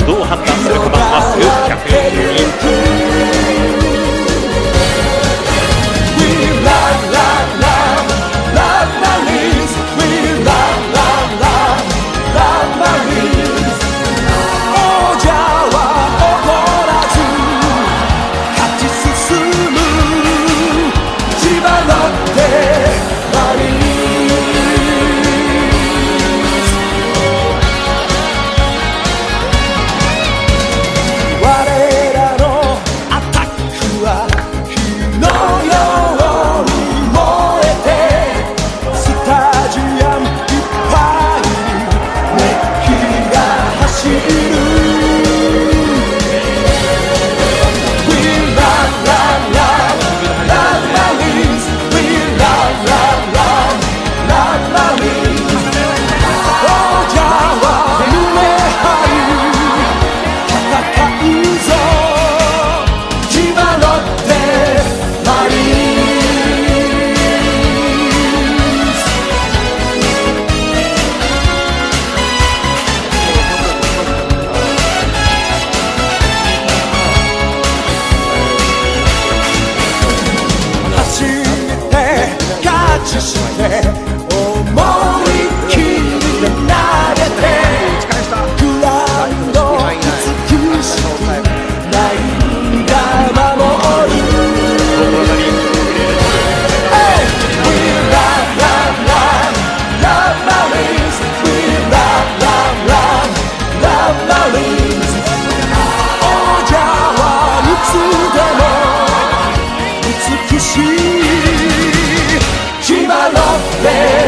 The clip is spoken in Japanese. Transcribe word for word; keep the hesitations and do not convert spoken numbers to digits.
どう判断するか。まっすぐひゃくよんじゅうに。して思いっきり投げてグラウンド美しくラインが守る We love, love, love, love Marines. We love, love, love, love Marines. 王者はいつでも美しい千葉ロッテ